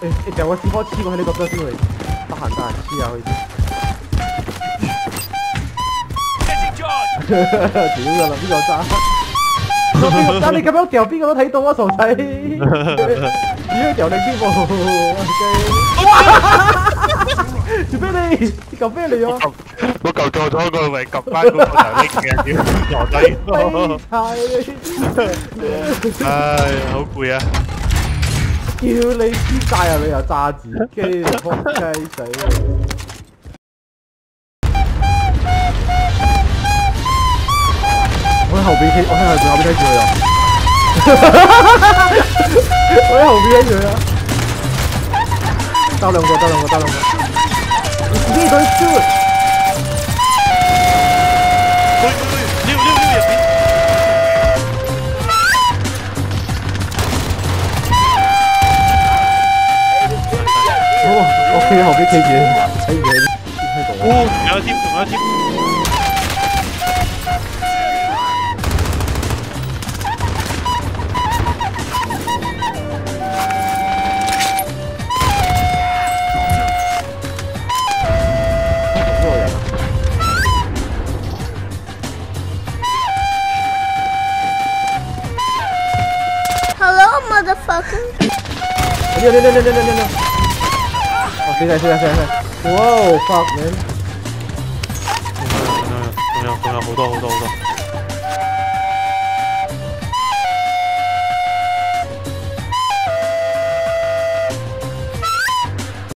掉個 C4 黐過喺呢個腳先嚟，得閒黐下佢。屌㗎啦，邊個揸？邊個揸？你咁樣掉，邊個都睇到啊，傻仔！點樣掉你邊部？做咩你？你撳咩嚟啊？ 我撳錯咗個咪撳翻嗰個頭拎嘅，屌傻仔！唉，好攰啊！ 叫你黐晒啊！你又揸自己，仆雞仔！我喺後邊睇，我喺後邊睇住佢啊！我喺後邊睇住佢啊！得兩個。呢隊 shoot！ 溜入邊！ 我企喺後邊企住，睇住你喺度。 仲有一添。 Hello, motherfucker. 哦，死！哇 ，fuck man！ 仲有好多。